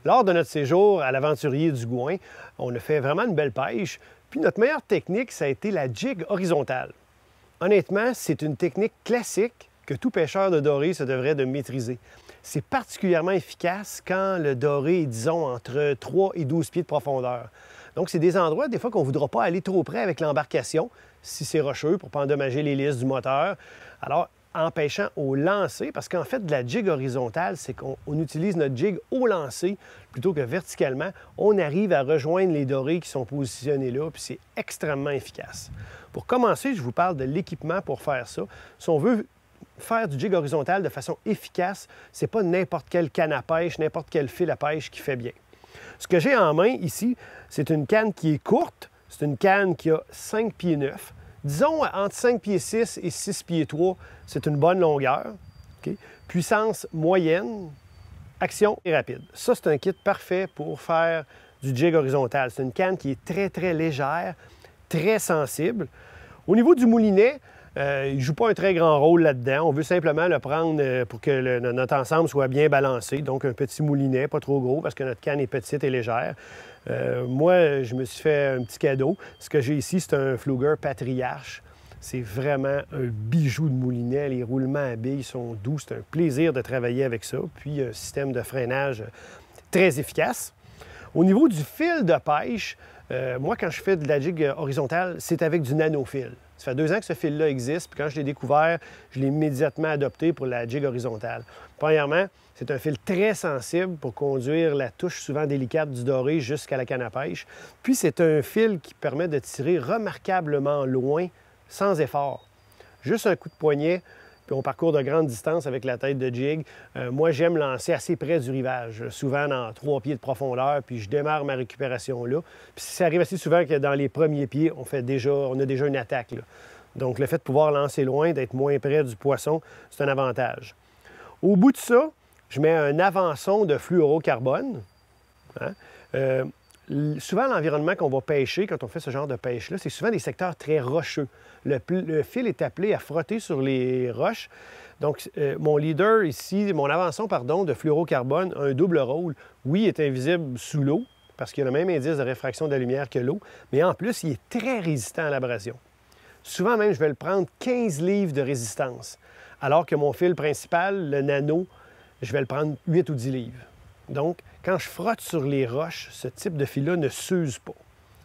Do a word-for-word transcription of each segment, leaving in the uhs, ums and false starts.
Lors de notre séjour à l'Aventurier du Gouin, on a fait vraiment une belle pêche. Puis notre meilleure technique, ça a été la jig horizontale. Honnêtement, c'est une technique classique que tout pêcheur de doré se devrait de maîtriser. C'est particulièrement efficace quand le doré est, disons, entre trois et douze pieds de profondeur. Donc, c'est des endroits, des fois, qu'on ne voudra pas aller trop près avec l'embarcation, si c'est rocheux, pour ne pas endommager l'hélice du moteur. Alors, en pêchant au lancer, parce qu'en fait, de la jig horizontale, c'est qu'on utilise notre jig au lancer plutôt que verticalement. On arrive à rejoindre les dorés qui sont positionnés là, puis c'est extrêmement efficace. Pour commencer, je vous parle de l'équipement pour faire ça. Si on veut faire du jig horizontal de façon efficace, c'est pas n'importe quelle canne à pêche, n'importe quel fil à pêche qui fait bien. Ce que j'ai en main ici, c'est une canne qui est courte. C'est une canne qui a cinq pieds neuf. Disons, entre cinq pieds six et six pieds trois, c'est une bonne longueur. Okay? Puissance moyenne, action et rapide. Ça, c'est un kit parfait pour faire du jig horizontal. C'est une canne qui est très, très légère, très sensible. Au niveau du moulinet, euh, il ne joue pas un très grand rôle là-dedans. On veut simplement le prendre pour que le, notre ensemble soit bien balancé. Donc, un petit moulinet, pas trop gros, parce que notre canne est petite et légère. Euh, moi, je me suis fait un petit cadeau. Ce que j'ai ici, c'est un Pflueger Patriarche. C'est vraiment un bijou de moulinet. Les roulements à billes sont doux. C'est un plaisir de travailler avec ça. Puis, un système de freinage très efficace. Au niveau du fil de pêche, euh, moi, quand je fais de la jig horizontale, c'est avec du nanofil. Ça fait deux ans que ce fil-là existe, puis quand je l'ai découvert, je l'ai immédiatement adopté pour la jig horizontale. Premièrement, c'est un fil très sensible pour conduire la touche souvent délicate du doré jusqu'à la canne à pêche. Puis c'est un fil qui permet de tirer remarquablement loin sans effort. Juste un coup de poignet, puis on parcourt de grandes distances avec la tête de jig. Euh, moi, j'aime lancer assez près du rivage, souvent dans trois pieds de profondeur, puis je démarre ma récupération là. Puis ça arrive assez souvent que dans les premiers pieds, on, fait déjà, on a déjà une attaque, là. Donc, le fait de pouvoir lancer loin, d'être moins près du poisson, c'est un avantage. Au bout de ça, je mets un avançon de fluorocarbone. Hein? Euh, souvent, l'environnement qu'on va pêcher, quand on fait ce genre de pêche-là, c'est souvent des secteurs très rocheux. Le, le fil est appelé à frotter sur les roches. Donc, euh, mon leader ici, mon avançon, pardon, de fluorocarbone a un double rôle. Oui, il est invisible sous l'eau, parce qu'il a le même indice de réfraction de la lumière que l'eau, mais en plus, il est très résistant à l'abrasion. Souvent même, je vais le prendre quinze livres de résistance, alors que mon fil principal, le nano, je vais le prendre huit ou dix livres. Donc, quand je frotte sur les roches, ce type de fil-là ne s'use pas.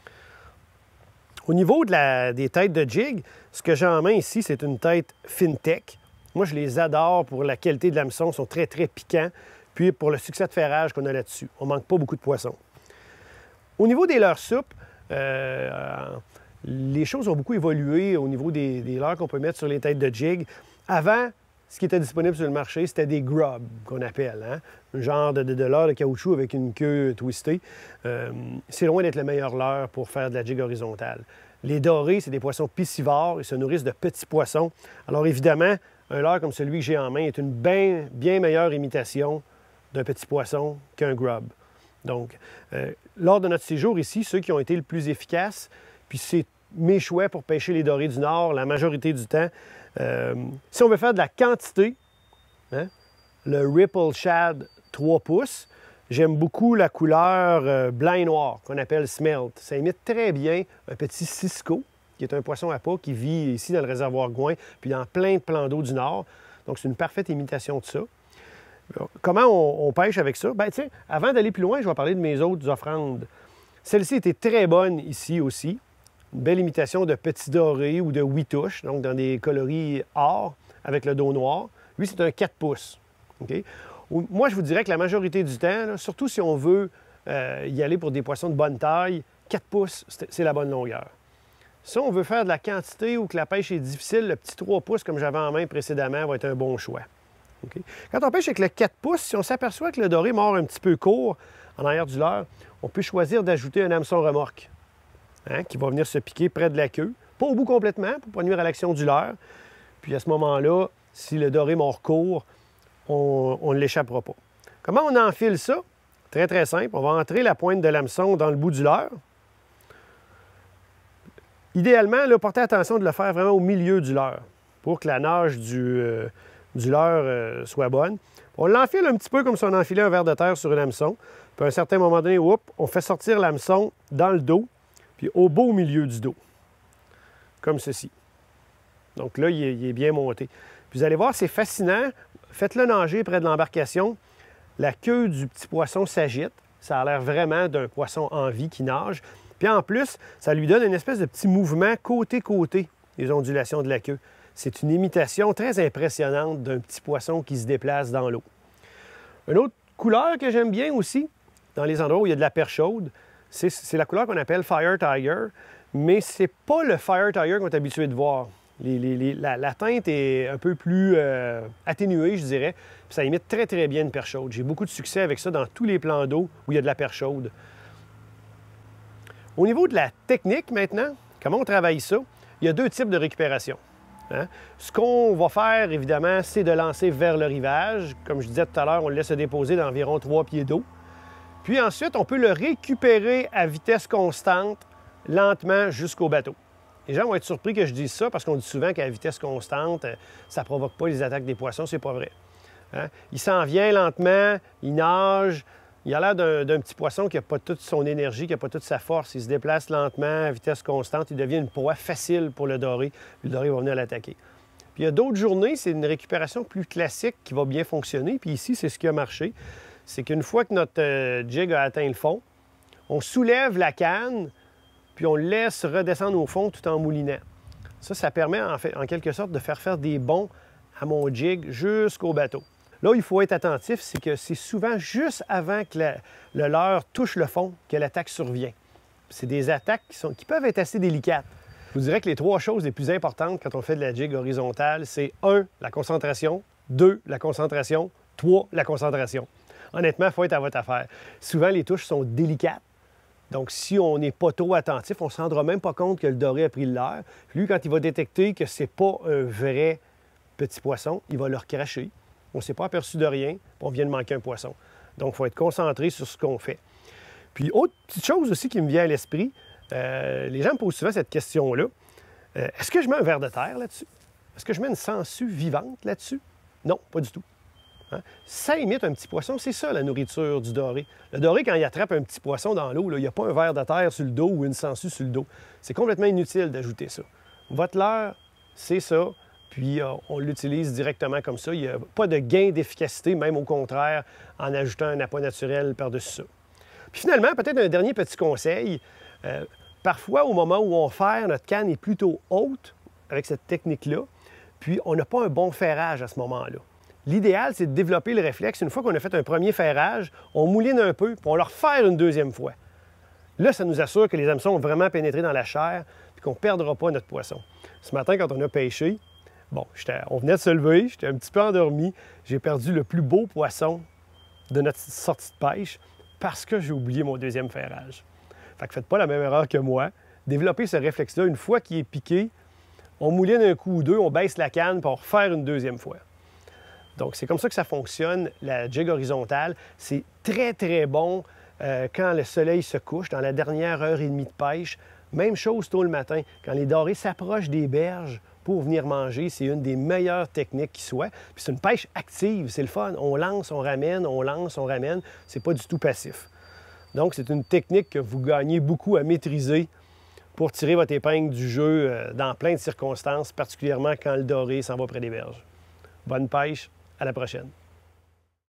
Au niveau de la, des têtes de jig, ce que j'ai en main ici, c'est une tête Fintech. Moi, je les adore pour la qualité de l'hameçon. Ils sont très, très piquants. Puis pour le succès de ferrage qu'on a là-dessus. On ne manque pas beaucoup de poissons. Au niveau des leurres souples, euh, les choses ont beaucoup évolué au niveau des, des leurres qu'on peut mettre sur les têtes de jig. Avant, ce qui était disponible sur le marché, c'était des grubs, qu'on appelle, hein? Un genre de, de, de leurre de caoutchouc avec une queue twistée. Euh, c'est loin d'être le meilleur leurre pour faire de la jig horizontale. Les dorés, c'est des poissons piscivores, ils se nourrissent de petits poissons. Alors évidemment, un leurre comme celui que j'ai en main est une bien, bien meilleure imitation d'un petit poisson qu'un grub. Donc, euh, lors de notre séjour ici, ceux qui ont été le plus efficaces, puis c'est mes choix pour pêcher les dorés du Nord la majorité du temps. Euh, si on veut faire de la quantité, hein, le Ripple Shad trois pouces, j'aime beaucoup la couleur euh, blanc et noir qu'on appelle Smelt. Ça imite très bien un petit cisco, qui est un poisson à pas qui vit ici dans le réservoir Gouin, puis dans plein de plans d'eau du Nord. Donc, c'est une parfaite imitation de ça. Alors, comment on, on pêche avec ça? Bien, tiens, avant d'aller plus loin, je vais parler de mes autres offrandes. Celle-ci était très bonne ici aussi. Une belle imitation de petit doré ou de huit touches, donc dans des coloris or avec le dos noir. Lui, c'est un quatre pouces. Okay? Moi, je vous dirais que la majorité du temps, là, surtout si on veut euh, y aller pour des poissons de bonne taille, quatre pouces, c'est la bonne longueur. Si on veut faire de la quantité ou que la pêche est difficile, le petit trois pouces, comme j'avais en main précédemment, va être un bon choix. Okay? Quand on pêche avec le quatre pouces, si on s'aperçoit que le doré mord un petit peu court en arrière du leurre, on peut choisir d'ajouter un hameçon remorque. Hein, qui va venir se piquer près de la queue. Pas au bout complètement, pour ne pas nuire à l'action du leurre. Puis à ce moment-là, si le doré mord court, on, on ne l'échappera pas. Comment on enfile ça? Très, très simple. On va entrer la pointe de l'hameçon dans le bout du leurre. Idéalement, là, portez attention de le faire vraiment au milieu du leurre pour que la nage du, euh, du leurre euh, soit bonne. On l'enfile un petit peu comme si on enfilait un ver de terre sur un hameçon. Puis à un certain moment donné, whoop, on fait sortir l'hameçon dans le dos, puis au beau milieu du dos, comme ceci. Donc là, il est, il est bien monté. Puis vous allez voir, c'est fascinant. Faites-le nager près de l'embarcation. La queue du petit poisson s'agite. Ça a l'air vraiment d'un poisson en vie qui nage. Puis en plus, ça lui donne une espèce de petit mouvement côté-côté, les ondulations de la queue. C'est une imitation très impressionnante d'un petit poisson qui se déplace dans l'eau. Une autre couleur que j'aime bien aussi, dans les endroits où il y a de la perche chaude, c'est la couleur qu'on appelle Fire Tiger, mais c'est pas le Fire Tiger qu'on est habitué de voir. Les, les, les, la, la teinte est un peu plus euh, atténuée, je dirais, puis ça imite très, très bien une perche chaude. J'ai beaucoup de succès avec ça dans tous les plans d'eau où il y a de la perche chaude. Au niveau de la technique, maintenant, comment on travaille ça? Il y a deux types de récupération. Hein? Ce qu'on va faire, évidemment, c'est de lancer vers le rivage. Comme je disais tout à l'heure, on le laisse se déposer d'environ trois pieds d'eau. Puis ensuite, on peut le récupérer à vitesse constante, lentement, jusqu'au bateau. Les gens vont être surpris que je dise ça parce qu'on dit souvent qu'à vitesse constante, ça ne provoque pas les attaques des poissons. C'est pas vrai. Hein? Il s'en vient lentement, il nage. Il a l'air d'un petit poisson qui n'a pas toute son énergie, qui n'a pas toute sa force. Il se déplace lentement, à vitesse constante. Il devient une proie facile pour le doré. Puis le doré va venir l'attaquer. Puis il y a d'autres journées, c'est une récupération plus classique qui va bien fonctionner. Puis ici, c'est ce qui a marché. C'est qu'une fois que notre euh, jig a atteint le fond, on soulève la canne, puis on le laisse redescendre au fond tout en moulinant. Ça, ça permet en, fait, en quelque sorte de faire faire des bonds à mon jig jusqu'au bateau. Là où il faut être attentif, c'est que c'est souvent juste avant que la, le leurre touche le fond que l'attaque survient. C'est des attaques qui, sont, qui peuvent être assez délicates. Je vous dirais que les trois choses les plus importantes quand on fait de la jig horizontale, c'est un, la concentration, deux, la concentration, trois, la concentration. Honnêtement, il faut être à votre affaire. Souvent, les touches sont délicates. Donc, si on n'est pas trop attentif, on ne se rendra même pas compte que le doré a pris le leurre. Puis lui, quand il va détecter que ce n'est pas un vrai petit poisson, il va le recracher. On ne s'est pas aperçu de rien, puis on vient de manquer un poisson. Donc, il faut être concentré sur ce qu'on fait. Puis, autre petite chose aussi qui me vient à l'esprit, euh, les gens me posent souvent cette question-là. Euh, Est-ce que je mets un ver de terre là-dessus? Est-ce que je mets une sangsue vivante là-dessus? Non, pas du tout. Hein? Ça imite un petit poisson, c'est ça la nourriture du doré. Le doré, quand il attrape un petit poisson dans l'eau, il n'y a pas un ver de terre sur le dos ou une sangsue sur le dos. C'est complètement inutile d'ajouter ça. Votre leurre, c'est ça, puis euh, on l'utilise directement comme ça. Il n'y a pas de gain d'efficacité, même au contraire, en ajoutant un appât naturel par-dessus ça. Puis finalement, peut-être un dernier petit conseil. Euh, parfois, au moment où on ferre, notre canne est plutôt haute avec cette technique-là, puis on n'a pas un bon ferrage à ce moment-là. L'idéal, c'est de développer le réflexe. Une fois qu'on a fait un premier ferrage, on mouline un peu, puis on le refaire une deuxième fois. Là, ça nous assure que les hameçons ont vraiment pénétré dans la chair, puis qu'on ne perdra pas notre poisson. Ce matin, quand on a pêché, bon, on venait de se lever, j'étais un petit peu endormi, j'ai perdu le plus beau poisson de notre sortie de pêche parce que j'ai oublié mon deuxième ferrage. Fait que faites pas la même erreur que moi. Développez ce réflexe-là. Une fois qu'il est piqué, on mouline un coup ou deux, on baisse la canne, puis on refaire une deuxième fois. Donc, c'est comme ça que ça fonctionne, la jig horizontale. C'est très, très bon euh, quand le soleil se couche, dans la dernière heure et demie de pêche. Même chose tôt le matin, quand les dorés s'approchent des berges pour venir manger. C'est une des meilleures techniques qui soit. Puis c'est une pêche active, c'est le fun. On lance, on ramène, on lance, on ramène. C'est pas du tout passif. Donc, c'est une technique que vous gagnez beaucoup à maîtriser pour tirer votre épingle du jeu euh, dans plein de circonstances, particulièrement quand le doré s'en va près des berges. Bonne pêche! À la prochaine.